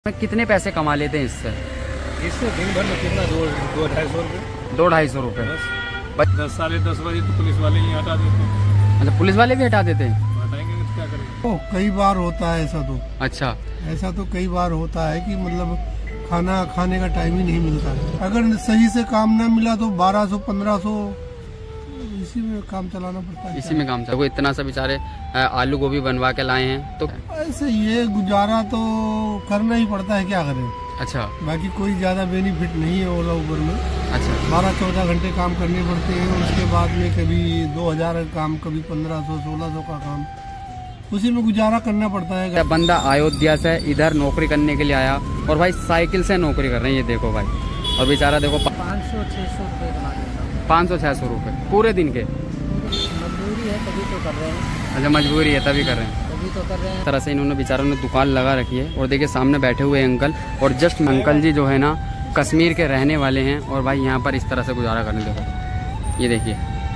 में कितने पैसे कमा लेते हैं इससे? इससे दिन भर में कितना 200-250 रुपये। 200-250 रुपये। 10 साढ़े 10 बजे तो पुलिस वाले ही हटा देते हैं। अच्छा, पुलिस वाले भी हटा देते हैं? हटाएंगे तो क्या करेंगे। कई बार होता है ऐसा तो। अच्छा, ऐसा तो कई बार होता है कि मतलब खाना खाने का टाइम ही नहीं मिलता है। अगर सही से काम ना मिला तो 1200-1500 इसी में काम चलाना पड़ता है। इसी में काम चला। इतना सा बेचारे आलू गोभी बनवा के लाए हैं तो ऐसे ये गुजारा तो करना ही पड़ता है, क्या करें। अच्छा, बाकी कोई ज्यादा बेनिफिट नहीं है ओला उबर में। अच्छा, 12-14 घंटे काम करने पड़ते हैं। उसके बाद में कभी 2000 का काम, कभी 1500-1600 का काम, उसी में गुजारा करना पड़ता है। बंदा अयोध्या से इधर नौकरी करने के लिए आया और भाई साइकिल से नौकरी कर रहे हैं, ये देखो भाई। और बेचारा देखो 500-600 रुपये कमा लेता हूँ। 500-600 रुपये पूरे दिन के। मजबूरी है तभी तो कर रहे हैं। अच्छा, मजबूरी है तभी कर रहे हैं। तभी तो कर रहे हैं। इस तरह से इन्होंने बेचारों ने दुकान लगा रखी है। और देखिए सामने बैठे हुए अंकल, और जस्ट अंकल जी जो है ना कश्मीर के रहने वाले हैं और भाई यहाँ पर इस तरह से गुजारा करने, देखो ये देखिए।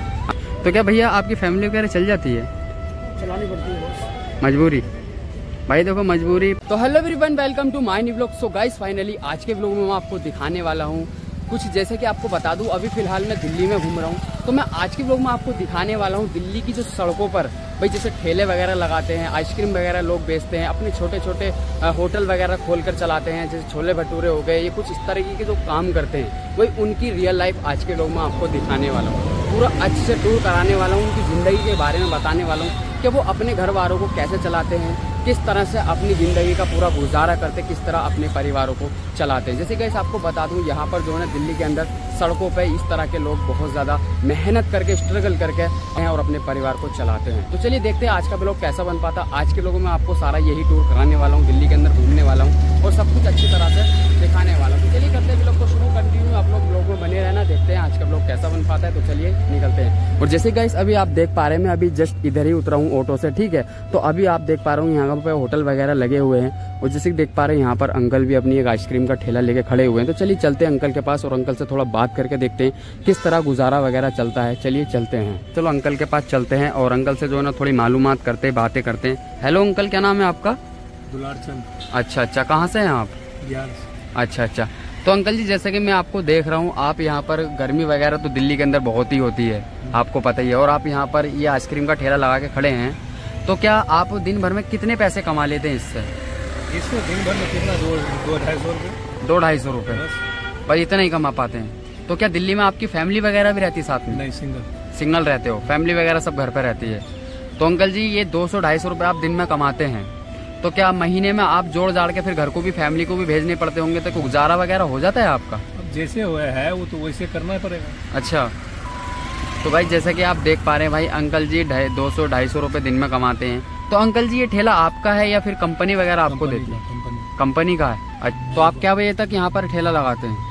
तो क्या भैया आपकी फैमिली वगैरह चल जाती है? चलानी पड़ती है, मजबूरी भाई, देखो मजबूरी। तो hello everyone, welcome to my new vlog. So guys finally आज के व्लॉग में मैं आपको दिखाने वाला हूँ कुछ, जैसे कि आपको बता दूं अभी फिलहाल मैं दिल्ली में घूम रहा हूँ। तो मैं आज के व्लॉग में आपको दिखाने वाला हूँ दिल्ली की जो सड़कों पर भाई जैसे ठेले वगैरह लगाते हैं, आइसक्रीम वगैरह लोग बेचते हैं, अपने छोटे छोटे होटल वगैरह खोलकर चलाते हैं, जैसे छोले भटूरे हो गए, ये कुछ इस तरीके के जो काम करते हैं वही उनकी रियल लाइफ आज के व्लॉग में आपको दिखाने वाला हूँ। पूरा अच्छे से टूर कराने वाला हूँ, उनकी ज़िंदगी के बारे में बताने वाला हूँ कि वो अपने घर वालों को कैसे चलाते हैं, किस तरह से अपनी ज़िंदगी का पूरा गुजारा करते, किस तरह अपने परिवारों को चलाते हैं। जैसे कि आपको बता दूं यहाँ पर जो है दिल्ली के अंदर सड़कों पे इस तरह के लोग बहुत ज़्यादा मेहनत करके, स्ट्रगल करके हैं और अपने परिवार को चलाते हैं। तो चलिए देखते हैं आज का ब्लॉग कैसा बन पाता। आज के लोगों में आपको सारा यही टूर कराने वाला हूँ, दिल्ली के अंदर घूमने वाला हूँ और सब कुछ अच्छी तरह से दिखाने वाला हूँ। तो चलिए करते हैं ब्लॉग को शुरू, कंटिन्यू आप लोग ब्लॉग में बने रहना, देखते हैं आज का ब्लॉग कैसा बन पाता है। तो चलिए निकलते हैं। और जैसे गाइस अभी आप देख पा रहे हैं, मैं अभी जस्ट इधर ही उतरा हूँ ऑटो से, ठीक है। तो अभी आप देख पा रहे हो यहाँ पे होटल वगैरह लगे हुए हैं और जैसे कि देख पा रहे हैं यहाँ पर अंकल भी अपनी एक आइसक्रीम का ठेला लेके खड़े हुए हैं। तो चलिए चलते हैं अंकल के पास और अंकल से थोड़ा बात करके देखते हैं किस तरह गुजारा वगैरह चलता है। चलिए चलते हैं, चलो अंकल के पास चलते हैं और अंकल से जो है ना थोड़ी मालूमात करते हैं, बातें करते हैं। हेलो अंकल, क्या नाम है आपका? दुलार चंद। अच्छा अच्छा, कहाँ से हैं आप? बिहार। अच्छा अच्छा। तो अंकल जी जैसे कि मैं आपको देख रहा हूँ, आप यहाँ पर गर्मी वगैरह तो दिल्ली के अंदर बहुत ही होती है, आपको पता ही है, और आप यहाँ पर ये आइसक्रीम का ठेला लगा के खड़े हैं। तो क्या आप दिन भर में कितने पैसे कमा लेते हैं इससे? इससे दिन भर में कितना 200-250 रुपये। 200-250 रुपये बस इतना ही कमा पाते हैं। तो क्या दिल्ली में आपकी फैमिली वगैरह भी रहती है साथ में? नहीं, सिंगल रहते हो, फैमिली वगैरह सब घर पे रहती है। तो अंकल जी ये 200-250 रुपये आप दिन में कमाते हैं, तो क्या महीने में आप जोड़ जाड़ के फिर घर को भी, फैमिली को भी भेजने पड़ते होंगे, तो गुजारा वगैरह हो जाता है आपका? अब जैसे हुआ है वो तो वैसे करना पड़ेगा। अच्छा, तो भाई जैसा कि आप देख पा रहे हैं भाई अंकल जी 200-250 रुपये दिन में कमाते हैं। तो अंकल जी ये ठेला आपका है या फिर कंपनी वगैरह आपको देती है? कंपनी का है। तो आप क्या बजे तक यहाँ पर ठेला लगाते हैं?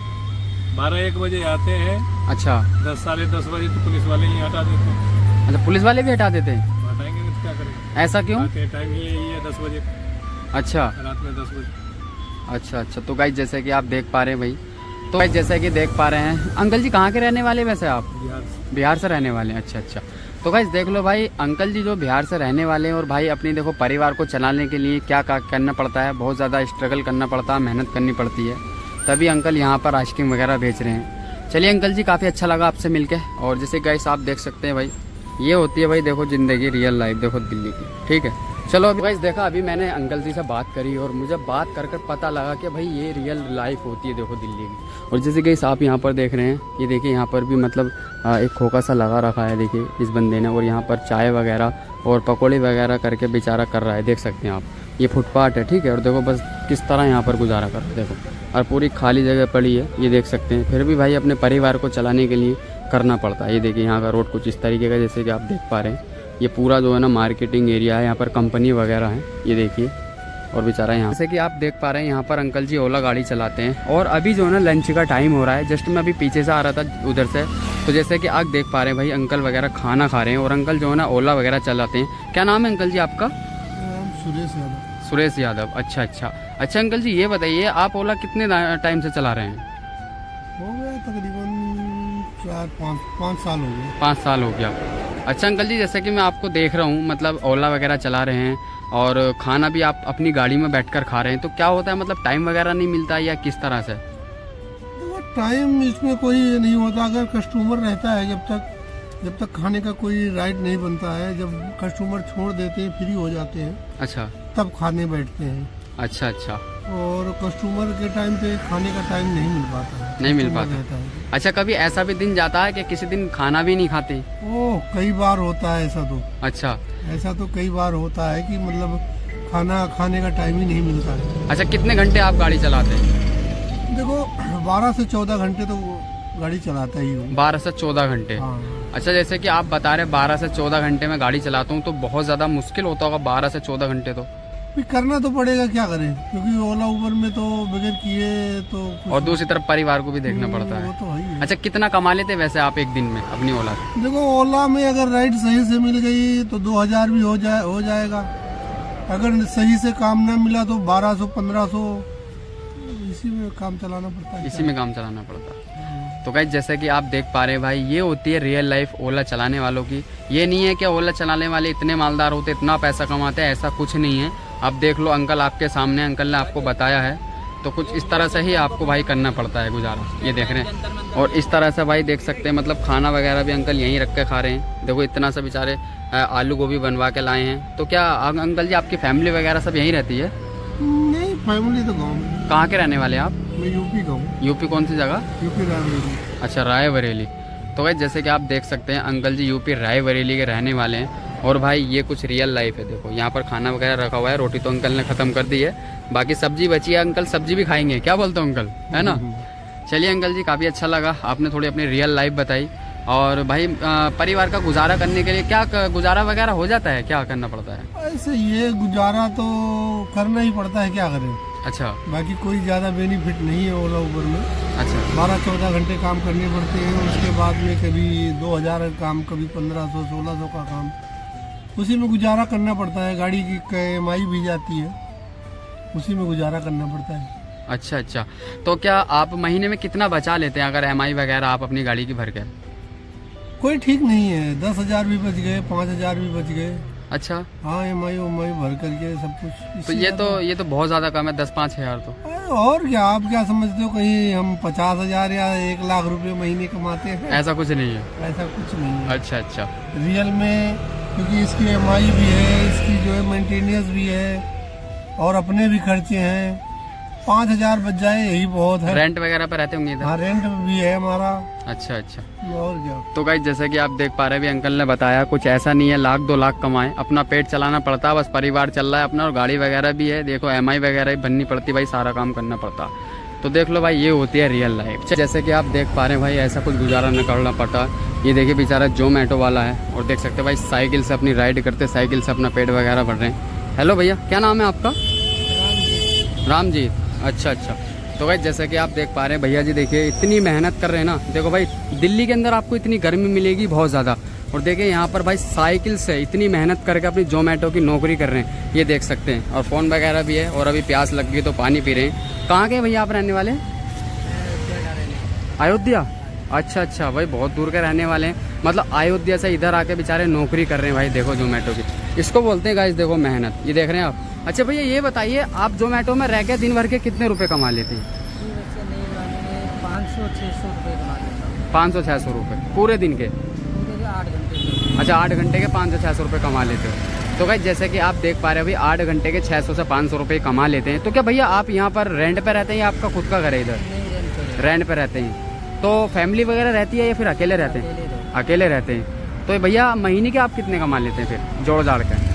12-1 बजे आते हैं। अच्छा, 10 साढ़े 10 बजे तो पुलिस वाले ही हटा देते हैं। अच्छा, पुलिस वाले भी हटा देते हैं? हटाएंगे तो क्या करेंगे। ऐसा क्यों? टाइम यही है 10 बजे। अच्छा, रात में 10 बजे। अच्छा अच्छा। तो गाइस जैसे कि आप देख पा रहे हैं भाई, तो गाइस जैसे कि देख पा रहे हैं, अंकल जी कहाँ के रहने वाले वैसे आप? बिहार से रहने वाले हैं। अच्छा अच्छा। तो गाइस देख लो भाई, अंकल जी जो बिहार से रहने वाले हैं और भाई अपनी देखो परिवार को चलाने के लिए क्या करना पड़ता है, बहुत ज़्यादा स्ट्रगल करना पड़ता है, मेहनत करनी पड़ती है, तभी अंकल यहाँ पर आइसक्रीम वगैरह बेच रहे हैं। चलिए अंकल जी काफ़ी अच्छा लगा आपसे मिलके। और जैसे गाइस आप देख सकते हैं भाई, ये होती है भाई देखो ज़िंदगी, रियल लाइफ देखो दिल्ली की, ठीक है। चलो अभी गाइस देखा, अभी मैंने अंकल जी से बात करी और मुझे बात कर पता लगा कि भाई ये रियल लाइफ होती है देखो दिल्ली की। और जैसे गाइस आप यहाँ पर देख रहे हैं, ये देखिए यहाँ पर भी मतलब एक खोखा सा लगा रखा है, देखिए इस बंदे ने, और यहाँ पर चाय वगैरह और पकौड़े वगैरह करके बेचारा कर रहा है, देख सकते हैं आप। ये फुटपाथ है, ठीक है। और देखो बस किस तरह यहाँ पर गुजारा कर रहा है, देखो, और पूरी खाली जगह पड़ी है, ये देख सकते हैं। फिर भी भाई अपने परिवार को चलाने के लिए करना पड़ता है। ये देखिए यहाँ का रोड कुछ इस तरीके का, जैसे कि आप देख पा रहे हैं, ये पूरा जो है ना मार्केटिंग एरिया है, यहाँ पर कंपनी वगैरह है, ये देखिए। और बेचारा यहाँ, जैसे कि आप देख पा रहे हैं, यहाँ पर अंकल जी ओला गाड़ी चलाते हैं। और अभी जो है ना लंच का टाइम हो रहा है, जस्ट मैं अभी पीछे से आ रहा था उधर से, तो जैसे कि आप देख पा रहे हैं भाई अंकल वगैरह खाना खा रहे हैं और अंकल जो है ना ओला वगैरह चलाते हैं। क्या नाम है अंकल जी आपका? सुरेश यादव। सुरेश यादव। अच्छा अच्छा। अच्छा अंकल जी ये बताइए, आप ओला कितने टाइम से चला रहे हैं? हो गया तकरीबन 4-5 साल हो गए। 5 साल हो गया। अच्छा अंकल जी जैसे कि मैं आपको देख रहा हूँ, मतलब ओला वगैरह चला रहे हैं और खाना भी आप अपनी गाड़ी में बैठकर खा रहे हैं, तो क्या होता है मतलब टाइम वगैरह नहीं मिलता या किस तरह से? टाइम इसमें कोई नहीं होता। अगर कस्टमर रहता है जब तक खाने का कोई राइट नहीं बनता है, जब कस्टमर छोड़ देते हैं, फ्री हो जाते हैं, अच्छा, तब खाने बैठते हैं। अच्छा अच्छा। और कस्टमर के टाइम पे खाने का टाइम नहीं मिल पाता है, नहीं मिल कस्टमर पाता रहता है। अच्छा, कभी ऐसा भी दिन जाता है कि किसी दिन खाना भी नहीं खाते? ओह, कई बार होता है ऐसा तो। अच्छा, ऐसा तो कई बार होता है कि मतलब खाना खाने का टाइम ही नहीं मिलता है। अच्छा, कितने घंटे आप गाड़ी चलाते हैं? देखो 12 से 14 घंटे तो गाड़ी चलाता ही हूँ। 12 से 14 घंटे। हाँ। अच्छा, जैसे कि आप बता रहे 12 से 14 घंटे में गाड़ी चलाता हूँ, तो बहुत ज्यादा मुश्किल होता होगा 12 से 14 घंटे तो। भी करना तो पड़ेगा, क्या करें, क्योंकि ओला उबर में तो बगैर किए तो और दूसरी तरफ परिवार को भी देखना पड़ता वो है। तो है ही है। अच्छा, कितना कमा लेते वैसे आप एक दिन में अपनी ओला से? देखो ओला में अगर राइड सही से मिल गई तो 2000 भी हो जाएगा। अगर सही से काम ना मिला तो 1200 1500, इसी में काम चलाना पड़ता है। इसी में काम चलाना पड़ता है। तो गाइस, जैसे कि आप देख पा रहे हैं भाई, ये होती है रियल लाइफ ओला चलाने वालों की। ये नहीं है कि ओला चलाने वाले इतने मालदार होते, इतना पैसा कमाते हैं, ऐसा कुछ नहीं है। आप देख लो, अंकल आपके सामने, अंकल ने आपको बताया है, तो कुछ इस तरह से ही आपको भाई करना पड़ता है गुजारा। ये देख रहे हैं, और इस तरह से भाई देख सकते हैं, मतलब खाना वगैरह भी अंकल यहीं रख के खा रहे हैं। देखो इतना सा बेचारे आलू गोभी बनवा के लाए हैं। तो क्या अंकल जी आपकी फैमिली वगैरह सब यहीं रहती है? नहीं, फैमिली तो गाँव में। कहाँ के रहने वाले हैं आप? मैं यूपी का हूँ। यूपी कौन सी जगह? यूपी रायबरेली। अच्छा, रायबरेली। तो भाई जैसे कि आप देख सकते हैं, अंकल जी यूपी रायबरेली के रहने वाले हैं। और भाई ये कुछ रियल लाइफ है। देखो यहाँ पर खाना वगैरह रखा हुआ है। रोटी तो अंकल ने खत्म कर दी है, बाकी सब्जी बची है। अंकल सब्जी भी खाएंगे, क्या बोलते हो अंकल, है ना? चलिए अंकल जी, काफ़ी अच्छा लगा, आपने थोड़ी अपनी रियल लाइफ बताई। और भाई परिवार का गुजारा करने के लिए क्या गुजारा वगैरह हो जाता है, क्या करना पड़ता है? ऐसे ये गुजारा तो करना ही पड़ता है, क्या करें। अच्छा, बाकी कोई ज़्यादा बेनिफिट नहीं है ओला उबर में। अच्छा, 12-14 घंटे काम करने पड़ते हैं। उसके बाद में कभी 2000 का काम, कभी 1500-1600 का काम, उसी में गुजारा करना पड़ता है। गाड़ी की EMI भी जाती है, उसी में गुजारा करना पड़ता है। अच्छा अच्छा। तो क्या आप महीने में कितना बचा लेते हैं अगर EMI वगैरह आप अपनी गाड़ी की भर के? कोई ठीक नहीं है, 10,000 भी बच गए, 5,000 भी बच गए। अच्छा, हाँ, EMI भर करके सब कुछ। तो ये तो बहुत ज्यादा कम है, 10-5 हजार तो। और क्या, आप क्या समझते हो, कहीं हम 50,000 या 1 लाख रुपए महीने कमाते हैं? ऐसा कुछ नहीं है। ऐसा कुछ नहीं है अच्छा अच्छा। रियल में, क्योंकि इसकी EMI भी है, इसकी जो है मेंटेनेंस भी है, और अपने भी खर्चे हैं। 5,000 बच जाए यही बहुत है। रेंट वगैरह पे रहते होंगे इधर? हाँ, रेंट भी है हमारा। अच्छा अच्छा। और क्या। तो गाइस, जैसे कि आप देख पा रहे हैं, भी अंकल ने बताया कुछ ऐसा नहीं है 1-2 लाख कमाए, अपना पेट चलाना पड़ता है, बस परिवार चल रहा है अपना, और गाड़ी वगैरह भी है। देखो EMI वगैरह भी भरनी पड़ती है भाई, सारा काम करना पड़ता। तो देख लो भाई, ये होती है रियल लाइफ। जैसे कि आप देख पा रहे हैं भाई, ऐसा कुछ गुजारा न करना पड़ता। ये देखिए बेचारा जोमेटो वाला है, और देख सकते हैं भाई साइकिल से अपनी राइड करते, साइकिल से अपना पेट वगैरह भर रहे हैं। हेलो भैया, क्या नाम है आपका? रामजीत। अच्छा अच्छा। तो भाई जैसे कि आप देख पा रहे हैं भैया जी, देखिए इतनी मेहनत कर रहे हैं ना। देखो भाई, दिल्ली के अंदर आपको इतनी गर्मी मिलेगी बहुत ज़्यादा, और देखिए यहाँ पर भाई साइकिल से इतनी मेहनत करके अपनी जोमेटो की नौकरी कर रहे हैं, ये देख सकते हैं। और फ़ोन वगैरह भी है, और अभी प्यास लग गई तो पानी पी रहे हैं। कहाँ के भैया आप रहने वाले? अयोध्या। अच्छा अच्छा भाई, बहुत दूर के रहने वाले हैं, मतलब अयोध्या से इधर आके बेचारे नौकरी कर रहे हैं भाई। देखो जोमेटो की, इसको बोलते हैं गाइस, देखो मेहनत। ये देख रहे हैं आप। अच्छा भैया, ये बताइए, आप जोमेटो में रह के दिन भर के कितने रुपए कमा लेते हैं? 500-600 रुपये कमा लेता हूँ। 500-600 रुपये पूरे दिन के? 8 घंटे। अच्छा, 8 घंटे के 500-600 रुपये कमा लेते हो। तो भाई जैसे कि आप देख पा रहे हो भाई, 8 घंटे के 600 से 500 रुपये कमा लेते हैं। तो क्या भैया आप यहाँ पर रेंट पे रहते हैं या आपका खुद का घर है इधर? रेंट पे रहते हैं। तो फैमिली वगैरह रहती है या फिर अकेले रहते हैं? अकेले रहते हैं। तो भैया महीने के आप कितने कमा लेते हैं फिर जोड़ जाड़ के?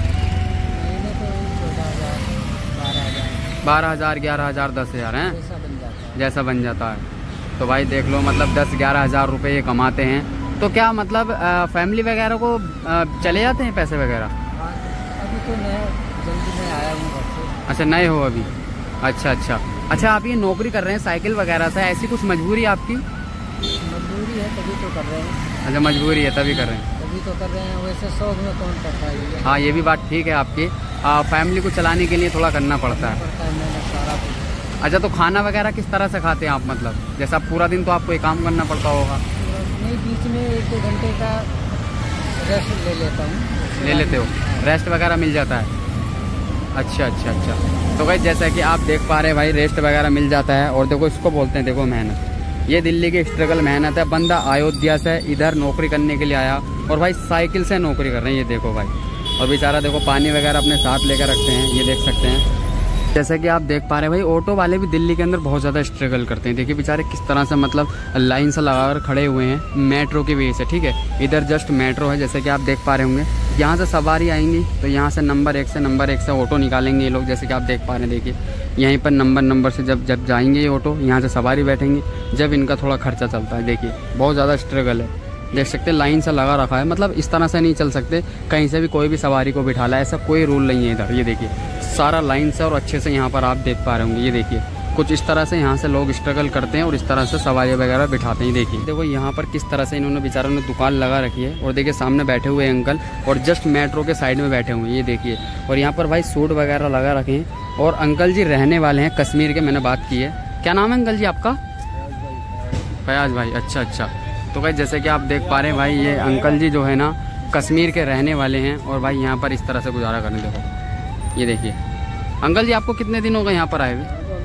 12,000, 11,000, 10,000 हैं, जैसा बन जाता है। तो भाई देख लो, मतलब 10-11 हज़ार रुपये ये कमाते हैं। तो क्या मतलब फैमिली वगैरह को चले जाते हैं पैसे वगैरह? अभी तो मैं जल्दी में आया हूँ घर से। अच्छा, नए हो अभी? अच्छा अच्छा। अच्छा, आप ये नौकरी कर रहे हैं साइकिल वगैरह से, ऐसी कुछ मजबूरी आपकी? मजबूरी है तभी तो कर रहे हैं। अच्छा, मजबूरी है तभी कर रहे हैं? तभी तो कर रहे हैं, वैसे शौक में कौन करता है। हाँ, ये भी बात ठीक है आपकी। फैमिली को चलाने के लिए थोड़ा करना पड़ता है। अच्छा, तो खाना वगैरह किस तरह से खाते हैं आप? मतलब जैसा पूरा दिन तो आपको ये काम करना पड़ता होगा? नहीं, बीच में 1-2 घंटे का रेस्ट ले लेता हूँ। ले लेते हो? रेस्ट वगैरह मिल जाता है? अच्छा अच्छा अच्छा। तो भाई जैसा कि आप देख पा रहे हैं भाई रेस्ट वगैरह मिल जाता है। और देखो इसको बोलते हैं, देखो मेहनत, ये दिल्ली की स्ट्रगल मेहनत है। बंदा अयोध्या से इधर नौकरी करने के लिए आया और भाई साइकिल से नौकरी कर रहे हैं, ये देखो भाई। और बेचारा देखो पानी वगैरह अपने साथ लेकर रखते हैं, ये देख सकते हैं। जैसा कि आप देख पा रहे हैं भाई ऑटो वाले भी दिल्ली के अंदर बहुत ज़्यादा स्ट्रगल करते हैं। देखिए बेचारे किस तरह से मतलब लाइन से लगाकर खड़े हुए हैं मेट्रो की वजह से, ठीक है। इधर जस्ट मेट्रो है, जैसे कि आप देख पा रहे होंगे। यहाँ से सवारी आएंगी तो यहाँ से नंबर 1 से ऑटो निकालेंगे ये लोग, जैसे कि आप देख पा रहे हैं। देखिए यहीं पर नंबर से जब जाएंगे ये ऑटो, यहाँ से सवारी बैठेंगी, जब इनका थोड़ा खर्चा चलता है। देखिए बहुत ज़्यादा स्ट्रगल है, देख सकते हैं लाइन से लगा रखा है। मतलब इस तरह से नहीं चल सकते, कहीं से भी कोई भी सवारी को बिठा ला, ऐसा कोई रूल नहीं है इधर। ये देखिए सारा लाइन से और अच्छे से यहाँ पर आप देख पा रहे होंगे। ये देखिए कुछ इस तरह से यहाँ से लोग स्ट्रगल करते हैं और इस तरह से सवारी वगैरह बिठाते हैं। देखिए देखो यहाँ पर किस तरह से इन्होंने बेचारों ने दुकान लगा रखी है। और देखिए सामने बैठे हुए अंकल और जस्ट मेट्रो के साइड में बैठे हुए हैं, ये देखिए। और यहाँ पर भाई सूट वगैरह लगा रखे हैं। और अंकल जी रहने वाले हैं कश्मीर के, मैंने बात की है। क्या नाम है अंकल जी आपका? फयाज भाई। अच्छा अच्छा। तो भाई जैसे कि आप देख पा रहे हैं भाई ये अंकल जी जो है ना कश्मीर के रहने वाले हैं और भाई यहाँ पर इस तरह से गुजारा करने। देखो ये देखिए। अंकल जी आपको कितने दिन हो गए यहाँ पर आए हुए?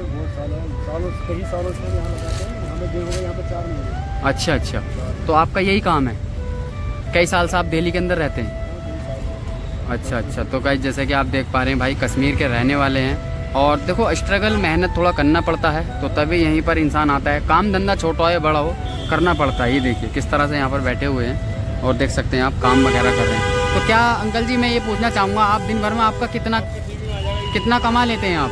कई सालों से यहाँ लगाते हैं, हमें देखोगे यहाँ पर 4 महीने। अच्छा अच्छा। तो आपका यही काम है? कई साल से आप दिल्ली के अंदर रहते हैं? अच्छा अच्छा। तो गाइस जैसे कि आप देख पा रहे हैं भाई कश्मीर के रहने वाले हैं। और देखो स्ट्रगल मेहनत थोड़ा करना पड़ता है, तो तभी यहीं पर इंसान आता है। काम धंधा छोटा हो या बड़ा हो करना पड़ता है। ये देखिए किस तरह से यहाँ पर बैठे हुए हैं और देख सकते हैं आप काम वगैरह कर रहे हैं। तो क्या अंकल जी मैं ये पूछना चाहूँगा, आप दिन भर में आपका कितना कमा लेते हैं? आप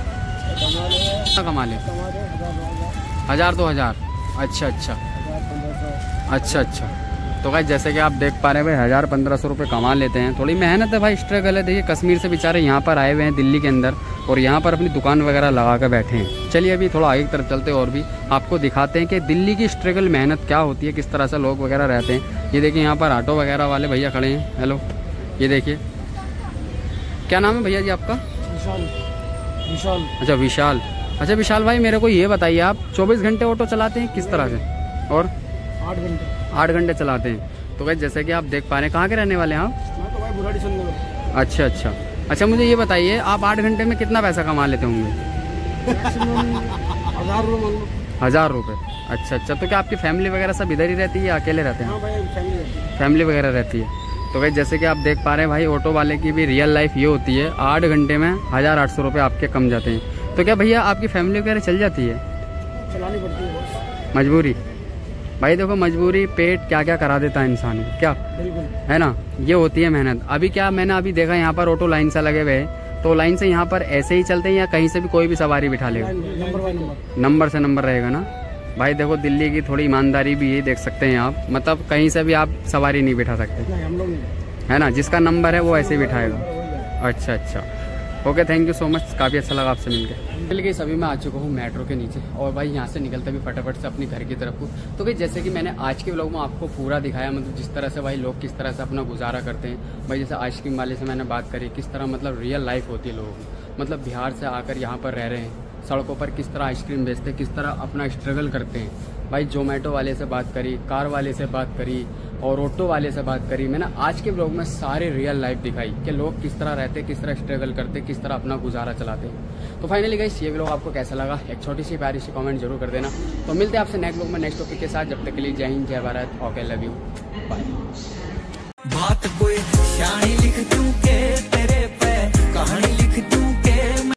कितना कमा लेते हैं? 1000-2000। अच्छा अच्छा अच्छा अच्छा। तो भाई जैसे कि आप देख पा रहे हैं भाई 1000-1500 रुपये कमा लेते हैं। थोड़ी मेहनत है भाई, स्ट्रगल है। देखिए कश्मीर से बेचारे यहाँ पर आए हुए हैं दिल्ली के अंदर और यहाँ पर अपनी दुकान वगैरह लगा कर बैठे हैं। चलिए अभी थोड़ा आगे की तरफ चलते हैं और भी आपको दिखाते हैं कि दिल्ली की स्ट्रगल मेहनत क्या होती है, किस तरह से लोग वगैरह रहते हैं। ये देखिए यहाँ पर ऑटो वगैरह वाले भैया खड़े हैं। हेलो, ये देखिए क्या नाम है भैया जी आपका? विशाल। अच्छा विशाल। अच्छा विशाल भाई मेरे को ये बताइए आप 24 घंटे ऑटो चलाते हैं किस तरह से? और 8 घंटे चलाते हैं। तो भाई जैसे कि आप देख पा रहे हैं, कहाँ के रहने वाले हैं आप? मैं तो भाई बुराड़ी सुनने वाला। अच्छा अच्छा अच्छा। मुझे ये बताइए आप 8 घंटे में कितना पैसा कमा लेते होंगे? 1000 रुपये। अच्छा अच्छा। तो क्या आपकी फैमिली वगैरह सब इधर ही रहती है या अकेले रहते हैं? हाँ भाई फैमिली वगैरह रहती है। तो भाई जैसे कि आप देख पा रहे हैं भाई ऑटो वाले की भी रियल लाइफ ये होती है, 8 घंटे में 1800 रुपये आपके कम जाते हैं। तो क्या भैया आपकी फैमिली वगैरह चल जाती है? चलानी पड़ती है मजबूरी। भाई देखो मजबूरी पेट क्या क्या करा देता है इंसान, क्या है ना, ये होती है मेहनत। अभी क्या मैंने अभी देखा यहाँ पर ऑटो लाइन से लगे हुए हैं, तो लाइन से यहाँ पर ऐसे ही चलते हैं या कहीं से भी कोई भी सवारी बिठा लेगा? नंबर से नंबर रहेगा ना भाई। देखो दिल्ली की थोड़ी ईमानदारी भी ये देख सकते हैं आप, मतलब कहीं से भी आप सवारी नहीं बिठा सकते, है ना। जिसका नंबर है वो ऐसे ही बिठाएगा। अच्छा अच्छा। Okay, thank you so much, काफ़ी अच्छा लगा आपसे मिलकर। मिल गई सभी मैं आ चुका हूँ मेट्रो के नीचे और भाई यहाँ से निकलते भी फटाफट से अपने घर की तरफ को। तो भाई जैसे कि मैंने आज के व्लॉग में आपको पूरा दिखाया, मतलब जिस तरह से भाई लोग किस तरह से अपना गुजारा करते हैं। भाई जैसे आइसक्रीम वाले से मैंने बात करी, किस तरह मतलब रियल लाइफ होती है लोगों की, मतलब बिहार से आकर यहाँ पर रह रहे हैं, सड़कों पर किस तरह आइसक्रीम बेचते हैं, किस तरह अपना स्ट्रगल करते हैं। भाई जोमेटो वाले से बात करी, कार वाले से बात करी और ऑटो वाले से बात करी। मैंने आज के ब्लॉग में सारे रियल लाइफ दिखाई कि लोग किस तरह रहते हैं, किस तरह स्ट्रगल करते हैं, किस तरह अपना गुजारा चलाते हैं। तो फाइनली गाइस ये ब्लॉग आपको कैसा लगा एक छोटी सी प्यारी सी कमेंट जरूर कर देना। तो मिलते हैं आपसे नेक्स्ट ब्लॉग में नेक्स्ट टॉपिक के साथ। जब तक के लिए जय हिंद, जय Bharat, okay, love you, bye. बात कोई शानी लिख चुके